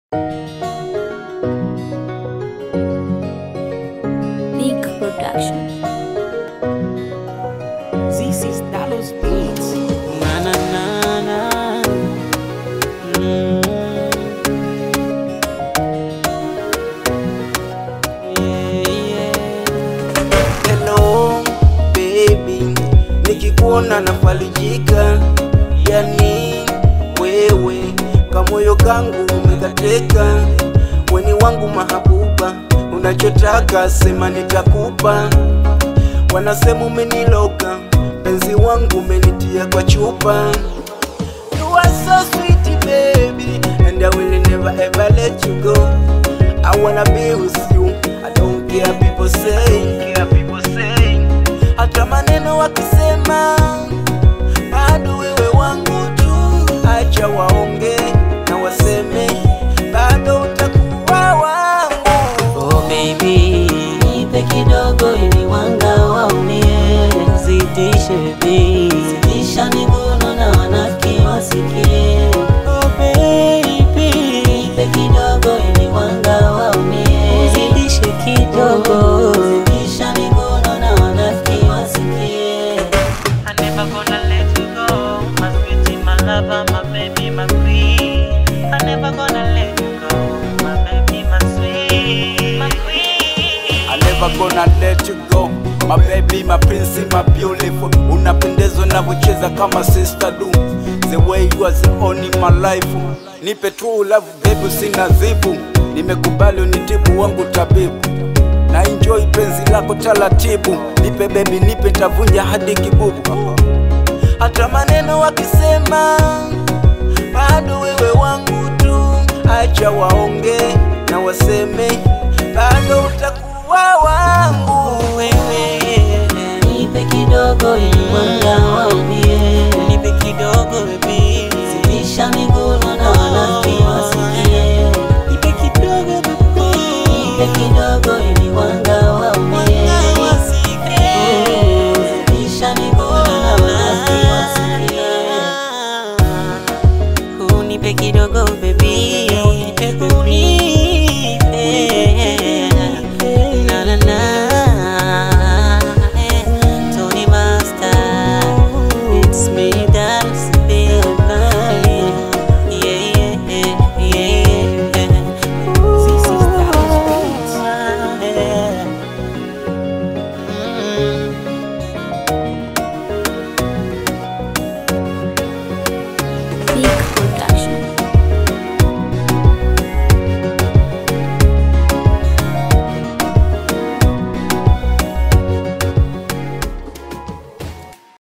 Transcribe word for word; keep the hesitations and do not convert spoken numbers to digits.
Big Production. This is Dallas Beats. Na na na na. Mm. Yeah, yeah. Hello baby, nikikuona nafalijika. Yani wewe kamoyo kangu umekateka. Weni wangu mahabuba, unachotaka sema nitakupa. Wanasema umeniloga, penzi wangu umenitia kwa chupa. You are so sweet baby, and I will never ever let you go. I wanna be with you, I don't care people say, care people say. Hata maneno wakisema, bado wewe wangu tu. Acha waonge na waseme, bado utakuwa wangu. Oh baby, nipe kidogo ili wanga waumie. Zidishe baby, zidisha niguno na wanafiki wasikie. Oh baby, nipe kidogo ili wanga waumie. Zidishe kidogo, zidisha niguno na wanafiki wasikie. I never gonna let you go, my sweetie, my lover, my baby, my queen. I never gonna let you go, my baby, my sweet, my queen. I never gonna let you go, my baby, my prince, my beautiful. Unapendezwa na kucheza kama sister do. The way you are the only my life. Nipe true love baby, sina zibu. Nimekubali unitibu wangu tabibu. Na enjoy penzi lako taratibu. Nipe baby, nipe tavunja hadi kibubu. Hata maneno wakisema, bado wewe wangu tu. Acha waonge na waseme, bado utakuwa wangu. Wewe nipe kidogo ili wanga waumie. Nipe kidogo baby.